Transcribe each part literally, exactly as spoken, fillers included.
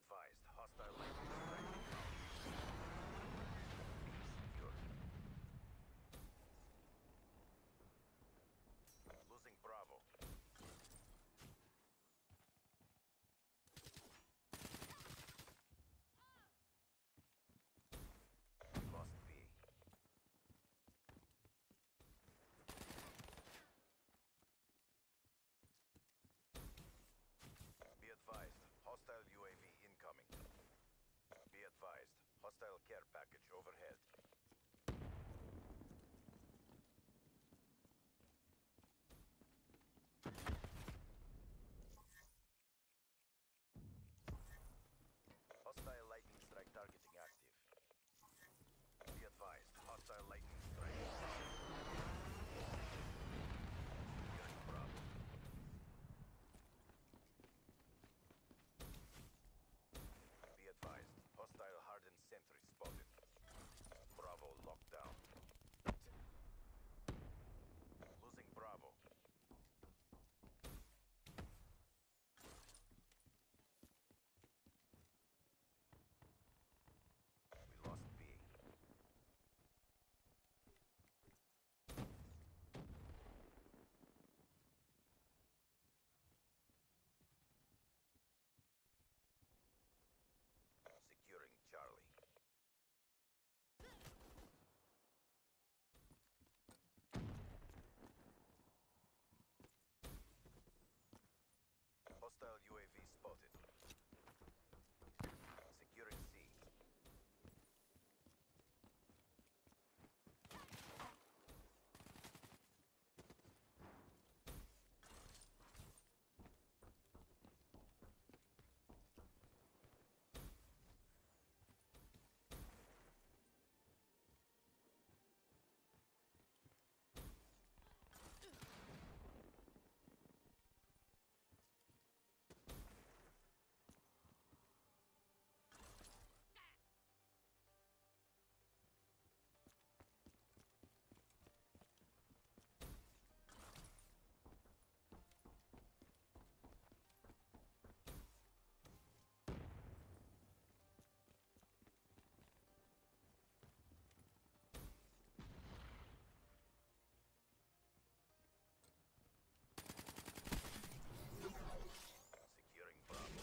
advised, hostile lightning strike. Secure. Losing Bravo. Lost B. Be advised, hostile U A V incoming. Be advised, hostile care package overhead. Hostile lightning strike targeting active. Be advised, hostile lightning strike. Securing Bravo. Be advised, hostile hardened sentry spotted. Bravo locked down. Losing Bravo. We lost B. Securing Charlie. Hostile U A V spotted. Securing C. Securing Bravo.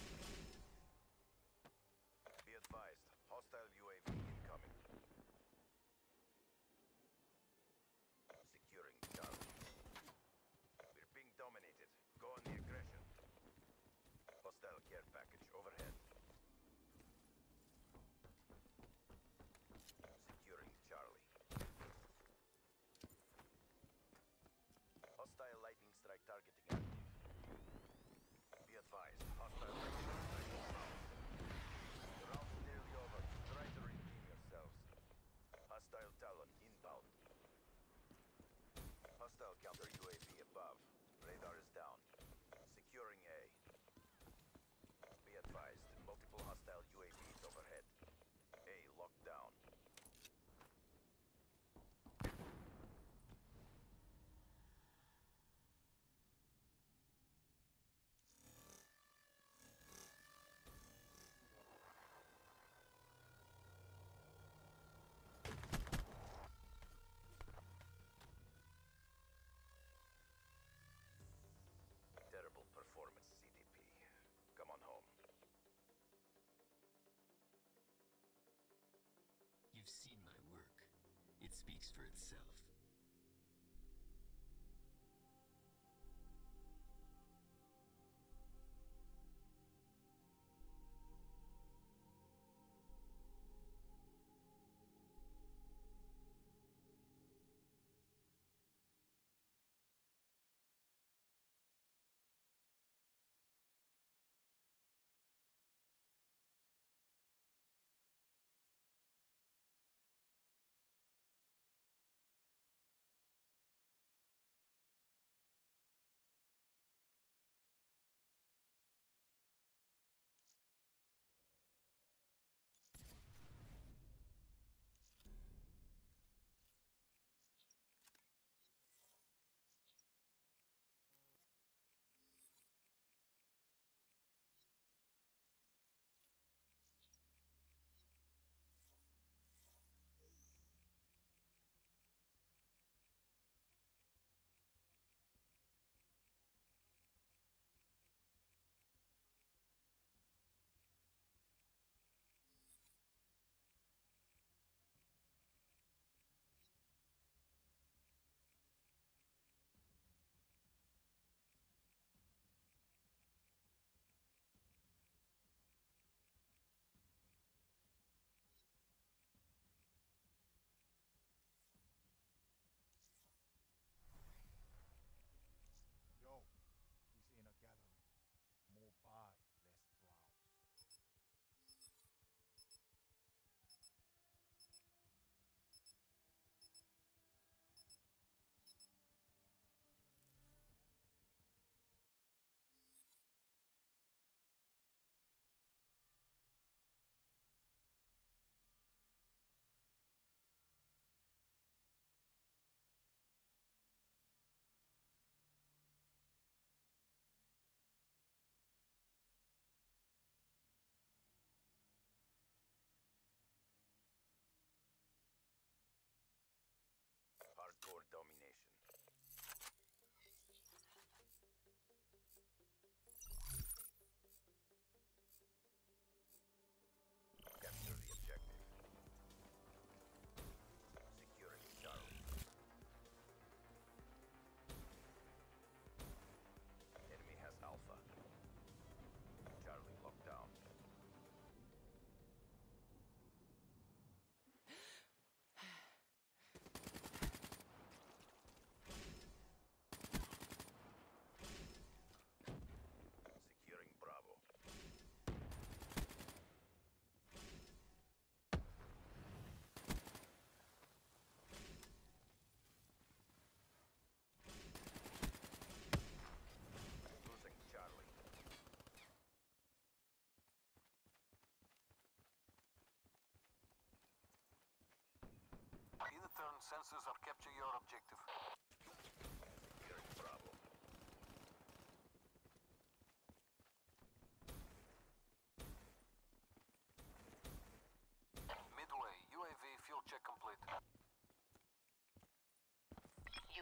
Be advised, hostile U A V incoming. Securing Charlie. We're being dominated. Go on the aggression. Hostile care package overhead. Securing Charlie. Hostile lightning strike targeting active. Be advised, hostile lightning strike inbound. The round's nearly over. Try to redeem yourselves. Hostile Talon inbound. Hostile counter U A V above. Radar is down. Securing A. Be advised, multiple hostile U A Vs overhead. A locked down. Terrible performance, C D P. Come on home. You've seen my work. It speaks for itself.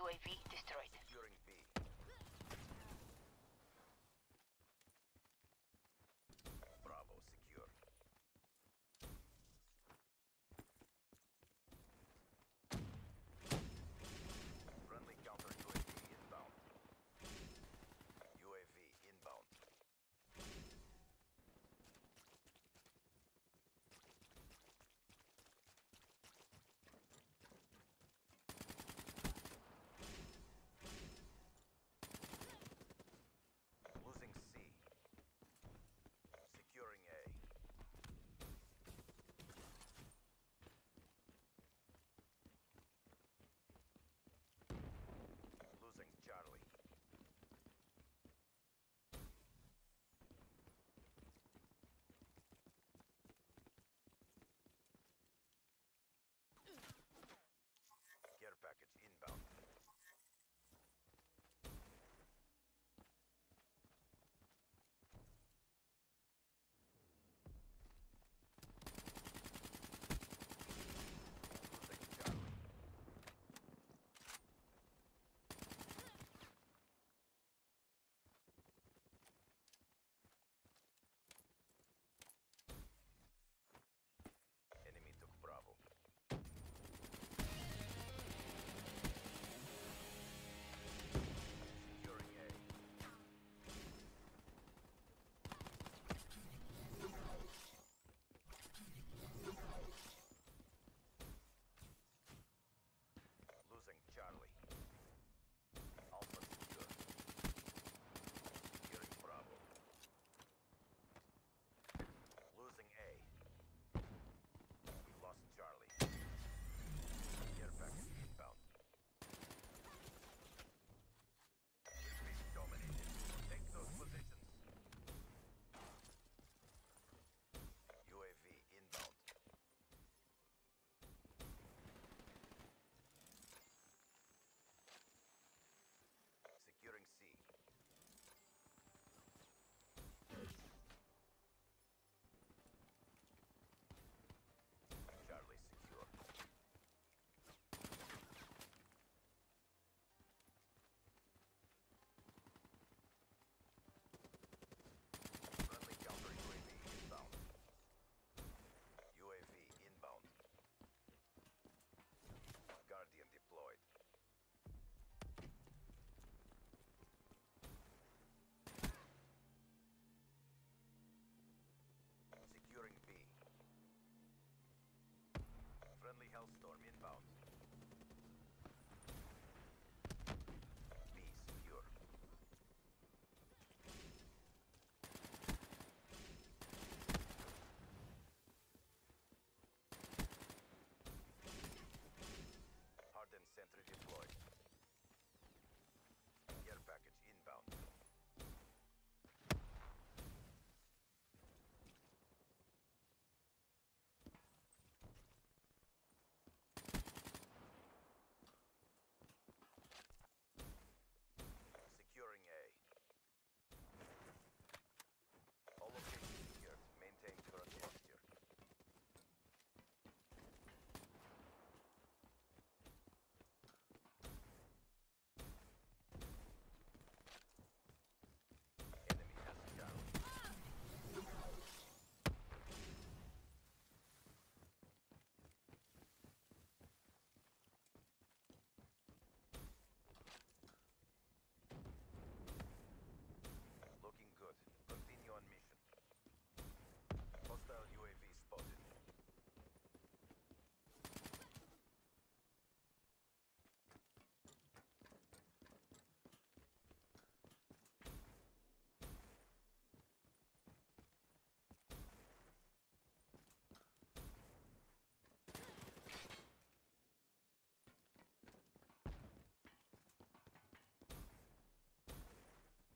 U A V destroyed. Securing B. Bravo secure. Friendly counter U A V inbound. U A V inbound. Losing C. Securing A. Losing Charlie. Care package inbound. Losing Charlie. Enemy took Bravo. Securing A. Losing Charlie. Alpha secure. Securing Bravo. Losing A. We lost Charlie. Care package inbound. We've been dominated. Take those positions. U A V inbound. Securing C. Charlie secure. Friendly counter U A V inbound. U A V inbound. Guardian deployed. Securing B. Friendly Hellstorm inbound. B secure. Hardened sentry deployed. Care package inbound. Securing A. All locations secured. Maintain current posture. Enemy has Charlie. Looking good. Continue on mission. Hostile U A V spotted.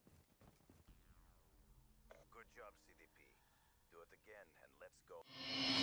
Good job, C D P. Do it again and let's go.